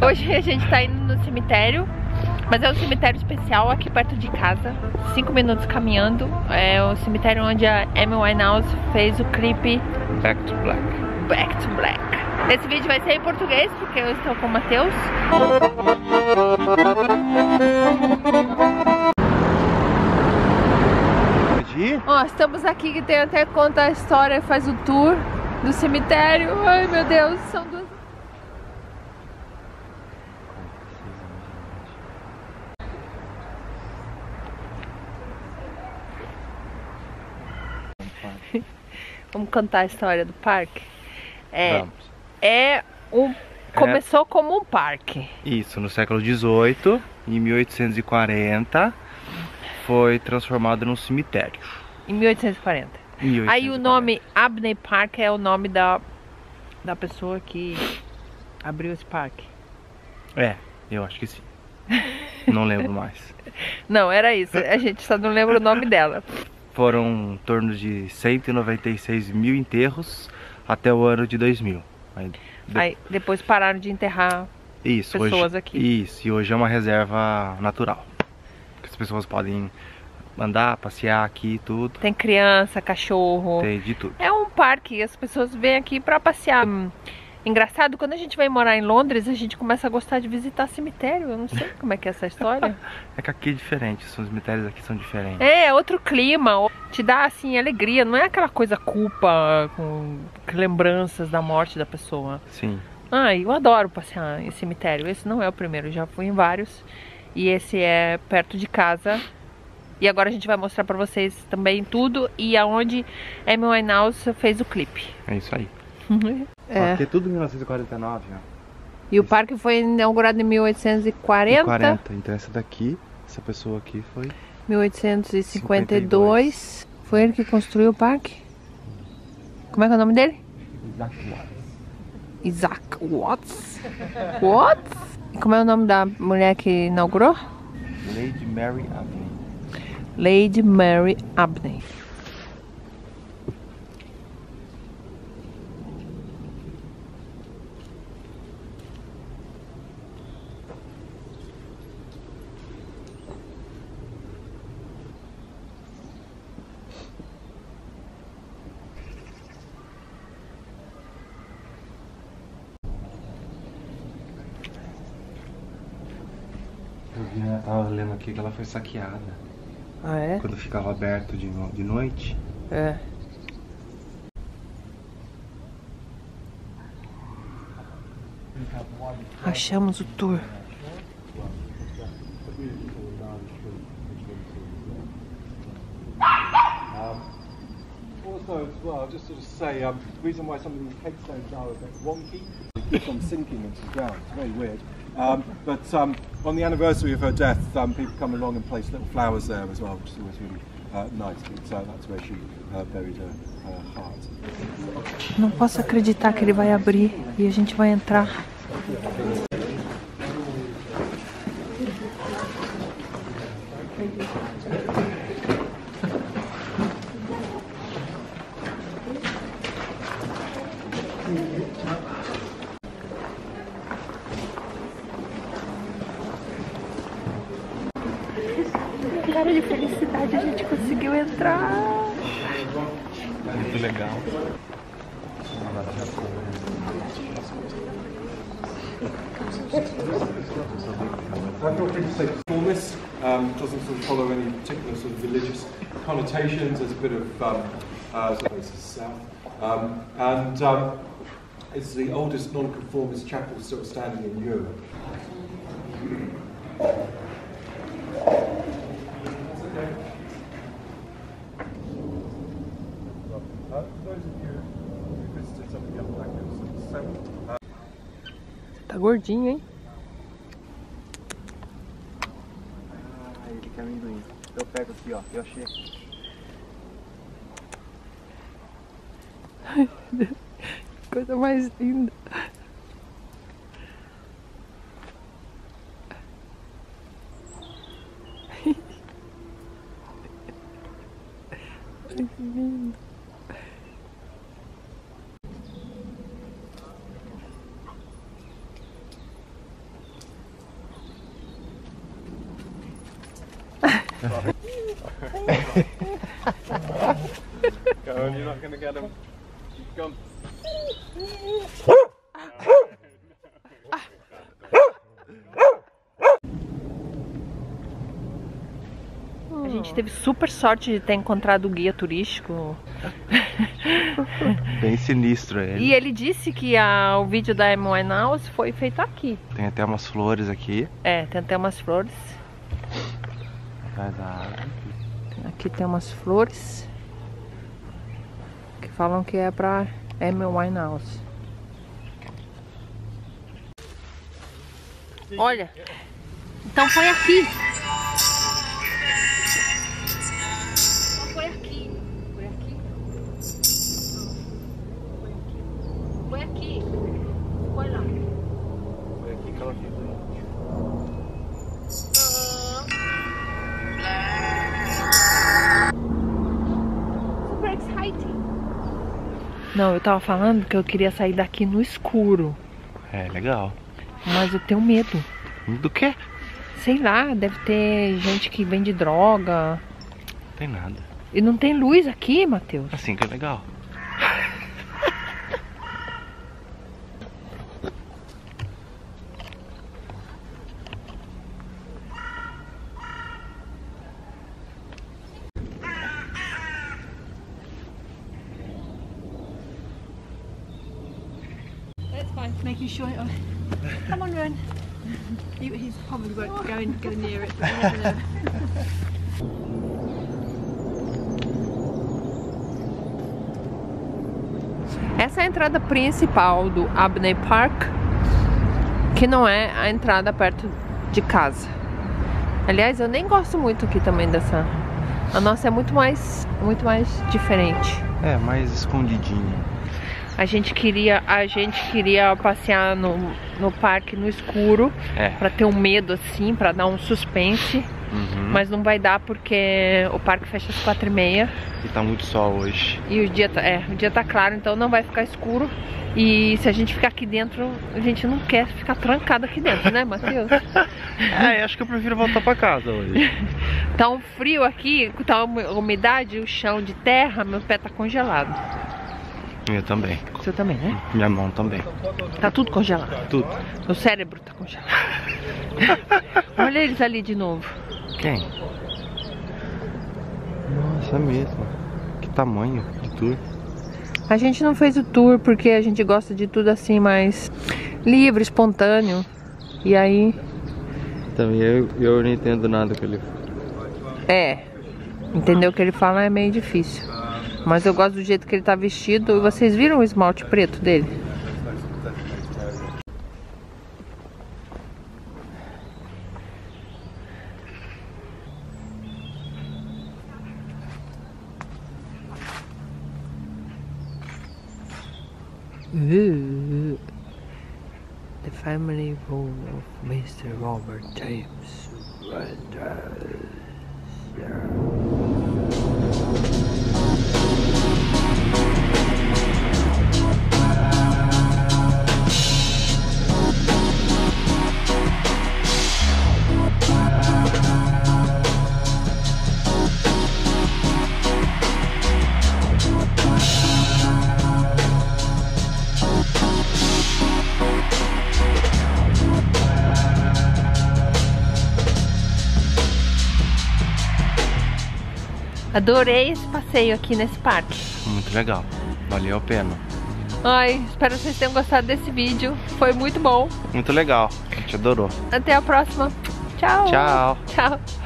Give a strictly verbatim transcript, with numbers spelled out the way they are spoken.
Hoje a gente tá indo no cemitério, mas é um cemitério especial aqui perto de casa, cinco minutos caminhando. É o cemitério onde a Amy Winehouse fez o clipe Back to Black. Back to Black. Esse vídeo vai ser em português, porque eu estou com o Matheus. Ó, estamos aqui, que tem até conta a história, faz o tour do cemitério. Ai meu Deus, são duas... Vamos contar a história do parque? É, Vamos. é um, começou é, como um parque. Isso, no século dezoito, em mil oitocentos e quarenta, foi transformado num cemitério. Em mil oitocentos e quarenta. mil oitocentos e quarenta. Aí o nome Abney Park é o nome da, da pessoa que abriu esse parque. É, eu acho que sim. Não lembro mais. Não, era isso. A gente só não lembra o nome dela. Foram em torno de cento e noventa e seis mil enterros até o ano de dois mil. Aí, de... Aí depois pararam de enterrar isso, pessoas hoje, aqui. Isso, e hoje é uma reserva natural. Que as pessoas podem andar, passear aqui e tudo. Tem criança, cachorro. Tem de tudo. É um parque, as pessoas vêm aqui pra passear. Hum, engraçado, quando a gente vai morar em Londres, a gente começa a gostar de visitar cemitério. Eu não sei como é que é essa história. É que aqui é diferente, os cemitérios aqui são diferentes. É, outro clima, te dá assim alegria, não é aquela coisa culpa, com lembranças da morte da pessoa. Sim. Ah, eu adoro passear em cemitério. Esse não é o primeiro, já fui em vários. E esse é perto de casa. E agora a gente vai mostrar pra vocês também tudo e aonde Amy Winehouse fez o clipe. É isso aí. É. Aqui é tudo mil novecentos e quarenta e nove, ó. E o parque foi inaugurado em mil oitocentos e quarenta. quarenta. Então essa daqui, essa pessoa aqui foi... mil oitocentos e cinquenta e dois. Foi ele que construiu o parque? Como é que é o nome dele? Isaac Watts. Isaac Watts? Watts? E como é o nome da mulher que inaugurou? Lady Mary Abney. Lady Mary Abney. Eu tava lendo aqui que ela foi saqueada. Ah, é? Quando ficava aberto de, no... de noite. É. Achamos o tour. Also, as well, just sort of say, um, the reason why some of these headstones are a bit wonky, it keeps on sinking into the ground. It's very weird. Um, but um, on the anniversary of her death, um, people come along and place little flowers there as well, which is always really uh, nice. But, uh, that's where she uh, buried her, her heart. Não posso acreditar que ele vai abrir e a gente vai entrar. Cara de felicidade, a gente conseguiu entrar. Muito legal. I thought people say formless, um, doesn't sort of follow any particular sort of religious connotations. There's a bit of um, uh, sort of south, um, and um, it's the oldest non-conformist chapel still standing in Europe. Tá gordinho, hein? Ah, ele quer amendoim. Eu pego aqui, ó. Eu achei aqui. Coisa mais linda. Que lindo. Go on, you're not going to get him. He's gone. A gente teve super sorte de ter encontrado o guia turístico. Bem sinistro ele. E ele disse que a, o vídeo da Amy Winehouse foi feito aqui. Tem até umas flores aqui. É, tem até umas flores. Atrás da árvore. Aqui tem umas flores que falam que é pra Amy Winehouse. Olha, então foi aqui. Então foi aqui. Foi aqui. Foi aqui. Foi lá. Foi aqui que ela ficou. Super exciting. Não, eu tava falando que eu queria sair daqui no escuro. É, legal. Mas eu tenho medo. Do quê? Sei lá, deve ter gente que vende droga. Não tem nada. E não tem luz aqui, Matheus. Assim que é legal. That's fine. Making sure. Oh, come on, run. He, he's probably won't go, in, go near it. But you never know. Essa é a entrada principal do Abney Park, que não é a entrada perto de casa. Aliás, eu nem gosto muito aqui também dessa. A nossa é muito mais, muito mais diferente. É, mais escondidinha. A gente queria, a gente queria passear no, no parque no escuro, É. pra ter um medo assim, pra dar um suspense. Uhum. Mas não vai dar porque o parque fecha às quatro e meia. E tá muito sol hoje. E o dia tá, é, o dia tá claro, então não vai ficar escuro. E se a gente ficar aqui dentro, a gente não quer ficar trancado aqui dentro, né, Matheus? É, acho que eu prefiro voltar pra casa hoje. Tá um frio aqui, tá uma umidade, o chão de terra, meu pé tá congelado. Eu também. O seu também, né? Minha mão também. Tá tudo congelado. Tudo. Meu cérebro tá congelado. Olha eles ali de novo. Quem? Nossa, é mesmo. Que tamanho de tour. A gente não fez o tour porque a gente gosta de tudo assim mais livre, espontâneo. E aí... Também eu, eu não entendo nada que ele É, entender o que ele fala é meio difícil. Mas eu gosto do jeito que ele tá vestido. E vocês viram o esmalte preto dele? Uh, the family home of mister Robert James. Adorei esse passeio aqui nesse parque. Muito legal. Valeu a pena. Ai, espero que vocês tenham gostado desse vídeo. Foi muito bom. Muito legal. A gente adorou. Até a próxima. Tchau. Tchau. Tchau.